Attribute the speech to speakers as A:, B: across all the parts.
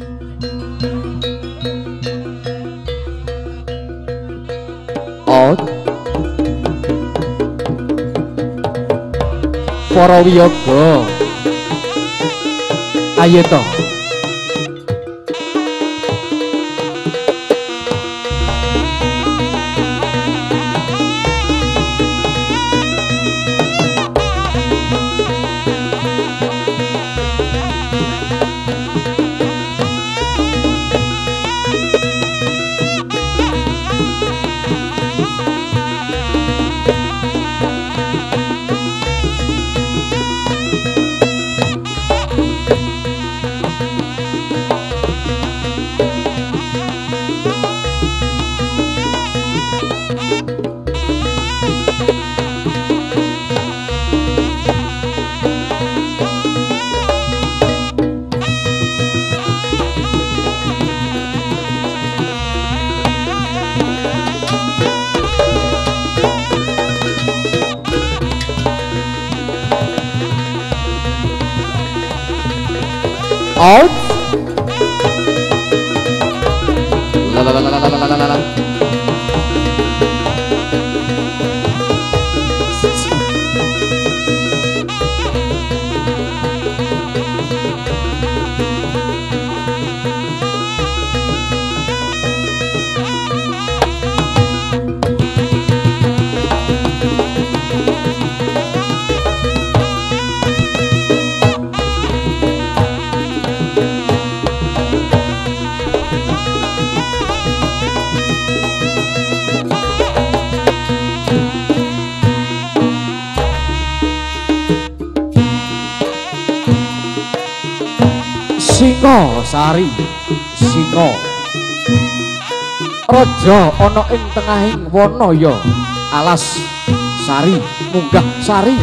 A: Oh, para wiyaga, ayo to. Out. La la la la la la la la la. Sari Singa raja ana ing tengahing wanaya alas sari munggah sari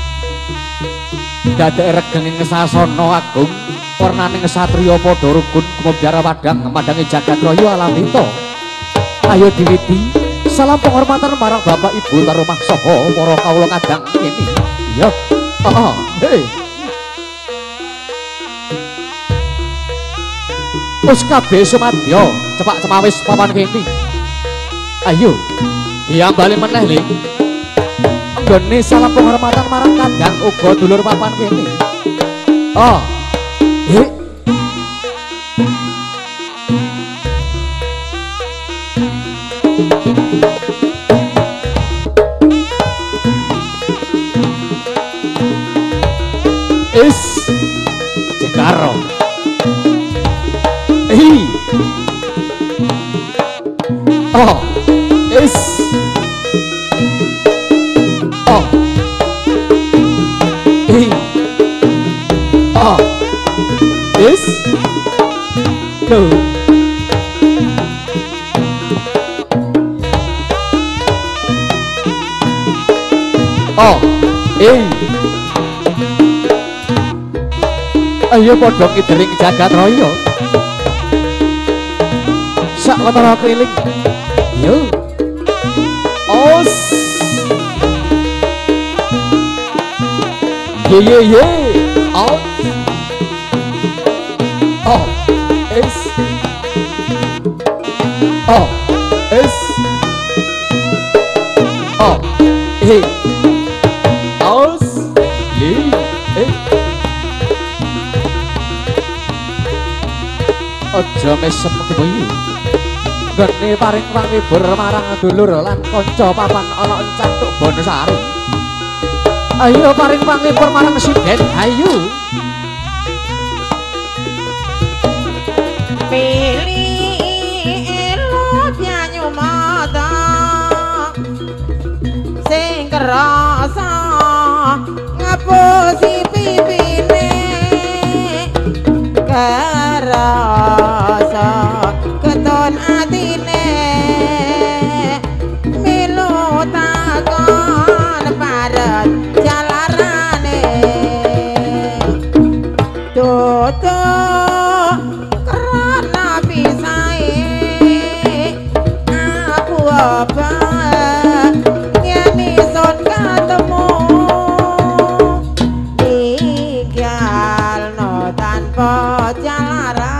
A: dadek regenging sasana agung warnaning satriya padha rukun kumubjara padang madangi jagat raya alamita ayo diwiti salam penghormatan marang bapak ibu tarumah saha para kawula kadang kene iya hei wis kabeh sumadya cepak cemawis papan kene ayo iya bali meneh ling nggone salam penghormatan marang kadang uga dulur papan kene is cekaro is is go ayo padha kidering jagat raya sak watara keliling yo os ye os es es os ye aja mesem kebayu gene paring pangibur marang dulur lan kanca papan ana ing Cantuk Bonosari ayo paring pangibur marang Sinden ayo
B: pilih elo nyanyu mata sing kerasa ngapusi pipine kerasa keton atine milu takon paret jalarane dodo karena pisae aku apa nyemison ketemu tinggal no tanpa jalan